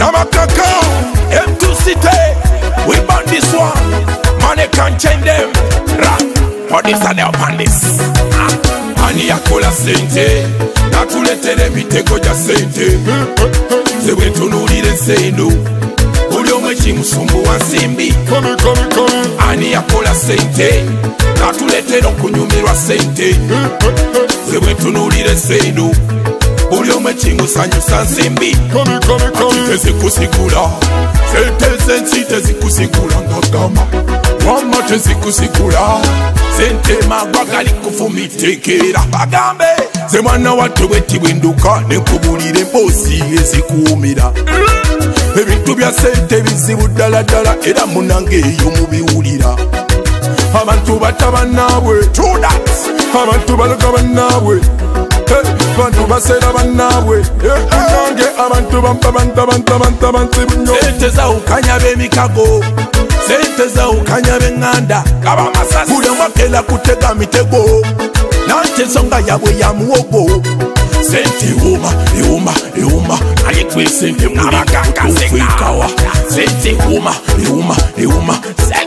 Namakaka, M2 City, we burn this one. Money can't change them. But this are the bandits. Ani yakola sente, natuletere mitego ja sente. Zewe tunulire sendo, buli omwe kimusumbu wa nsimbi. Ani yakola sente, natuletere okunyumirwa sente. Zewe tunulire sendo, buli omwe kimusanyusa nsimbi. Ati tezikusikula, sente zensi tezikusikula ngagama. Wama tezikusikula, sente magwa gali kufumitekera. Bagambe ze mwana wattu bwetibwenduka nekubulira emboozi ezikuumira. Ebintu bya sente bizibu ddala ddala era munange eyo mubiwulira. Abantu batta bannaabwe, abantu baloga bannaabwe, abantu baseera bannaabwe, munange abantu bansibu. Sente zawukanya b'emikago, sente zawukanya b'eŋŋanda, buli omu agenda kutega mitego, nanti ensonga yabwe ya muwogo. Sente euma naye gwe sente mulifuikawa. Sente euma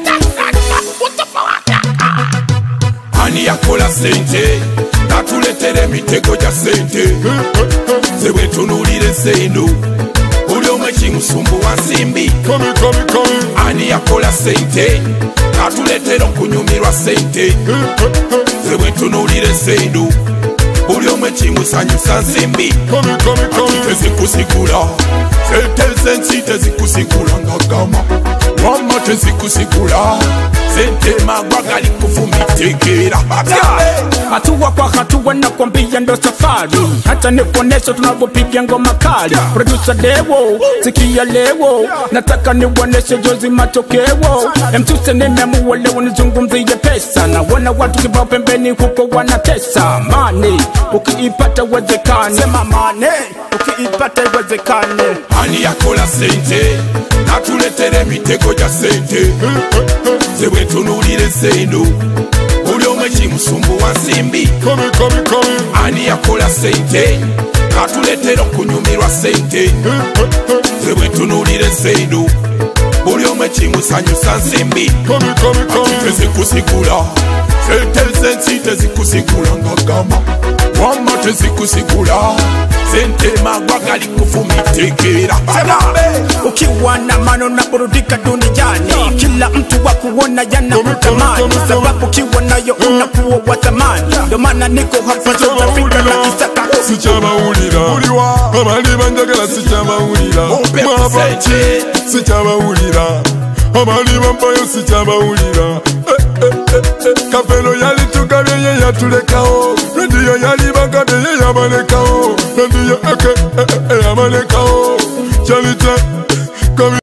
ani yakola sente natuletere emitego gya sente. Ze bwe tunulire sendo, buli omwe kimusumbu wa nsimbi. Ani yakola sente natuletere okunyumirwa sente. Ze bwe tunulire sendo, buli omwe kimusanyusa nsimbi. Ati tezikusikula, sente zensi tezikusikula ngagama. Wama tezikusikula, sente magwa gali kufumitekera. Hatua kwa hatua nakwambia ndo safari, hata nikuonesha tunavyopiga ngoma kali. Producer Dewo, sikia leo, nataka niuoneshe jozi matokeo. M2 nimeamua leo nizungumzie pesa, na wana watu kibao pembeni huko wanatesa. Money ukiipata wezekane, sema money ukiipata wezekane. Ani yakola sente natuletere emitego gya sente. Ze bwe tunulire sendo, buli omwe kimusumbu wa nsimbi. Ani yakola sente natuletere okunyumirwa sente. Ze bwe tunulire sendo, buli omwe kimusanyusa nsimbi. Ati tezikusikula, sente zensi tezikusikula ngagama. Wama tezikusikula, sente magwa gali kufumitekera. Ukiwa na mano na burudika duniani, kila mtu wa kuona yana kutamani, sababu ukiwa nayo unakuwa wa thamani. Ndo maana niko hapa South Africa na Isaka. Sichabawulira abali banjagala, sichabawulira mwabache, sichabawulira abali bampayo, sichabawulira. Kafeno yali tukabye ye yatulekawo, radio yali bagade ye yabalekawo, radio yabalekawo.